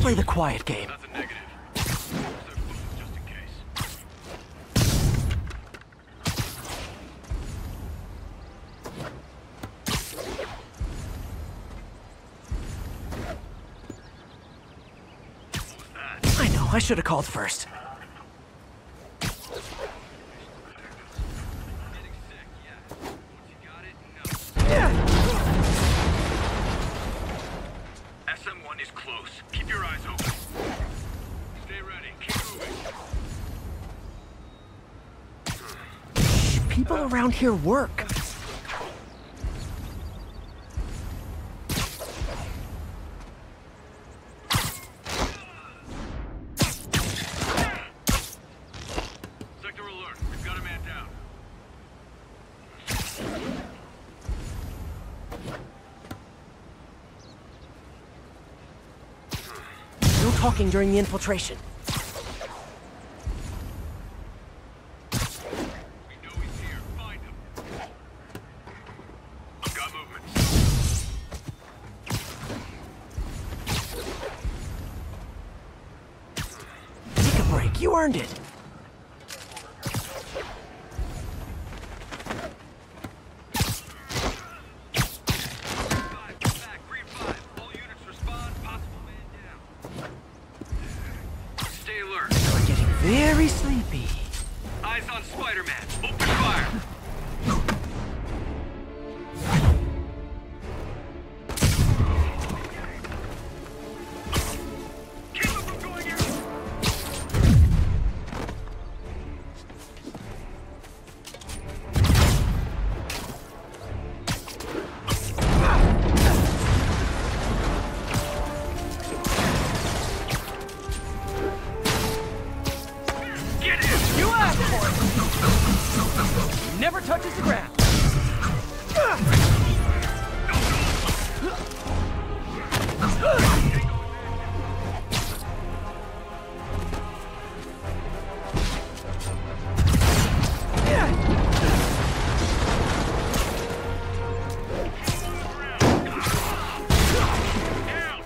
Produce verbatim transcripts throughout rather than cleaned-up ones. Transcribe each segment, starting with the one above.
play the quiet game. That's a negative. Use their phones just in case. What was that? I know, I should have called first. Getting sick, yeah. Once you got it, no. Yeah. S M one is close. Keep your eyes open. Stay ready. Keep moving. People around here work. Sector alert. We've got a man down. No talking during the infiltration. We know he's here. Find him. I've got movement. Take a break, you earned it. Five, back. Green five. All units respond. Possible man down. Stay alert. You're getting very sleepy. Eyes on Spider-Man. Open fire. Keep him from going out. Get him. You asked for it! He never touches the ground. Down.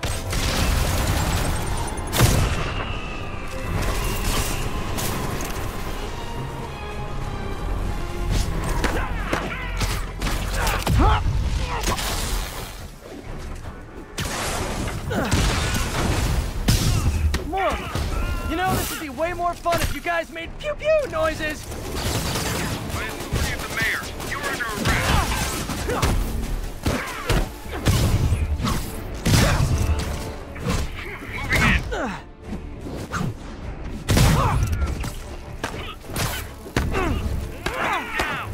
More. You know, this would be way more fun if you guys made pew-pew noises. By authority of the mayor, you are under arrest. Moving in. Down.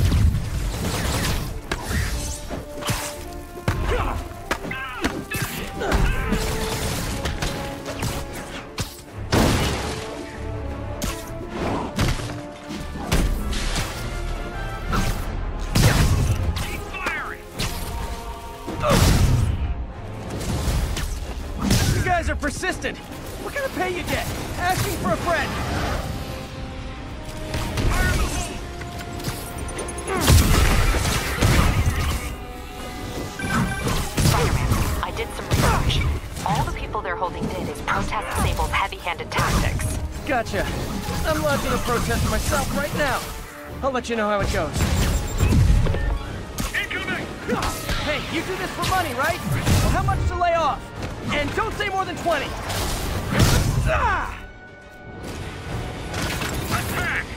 Keep firing. You guys are persistent. What kind of pay you get? Asking for a friend. Fire in the hole. Spider-Man, I did some research. All the people they're holding dead is protest Sable's heavy-handed tactics. Gotcha. I'm launching a protest myself right now. I'll let you know how it goes. Incoming. Hey, you do this for money, right? Well, how much to lay off? And don't say more than twenty. Ah! Attack.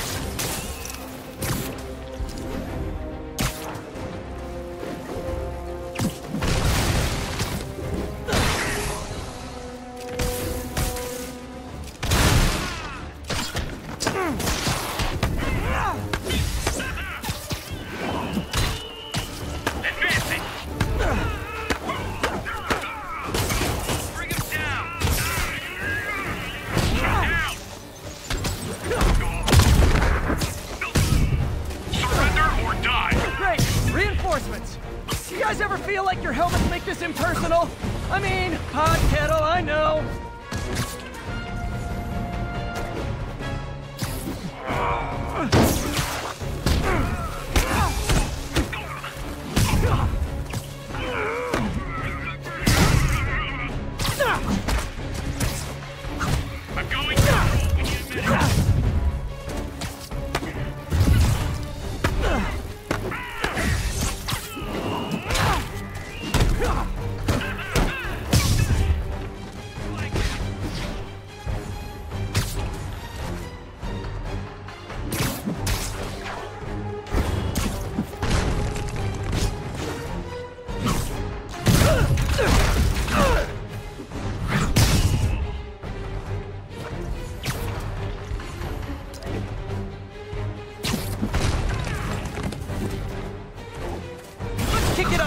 Advancing. Bring him down. Down. Surrender or die. Great! Reinforcements! You guys ever feel like your helmets make this impersonal? I mean, hot kettle, I know.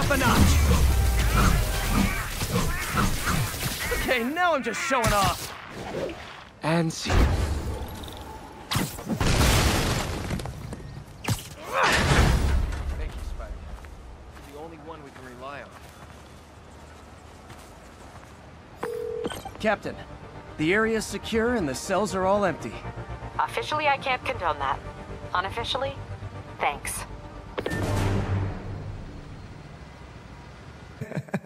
up a notch. Okay, now I'm just showing off. And see. Thank you, Spider. You're the only one we can rely on. Captain, the area's secure and the cells are all empty. Officially, I can't condone that. Unofficially, thanks.